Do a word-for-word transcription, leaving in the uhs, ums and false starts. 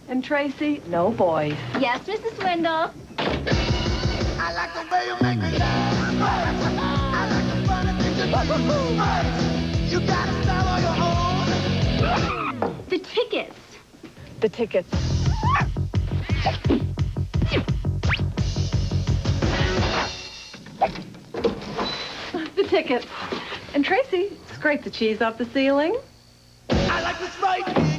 And Tracy, no boys. Yes, Missus Swindle. I like the way you make me laugh. I like the funny things you do. You got a style of your own. The tickets. The tickets. The tickets. And Tracy, scrape the cheese off the ceiling. I like the Sprite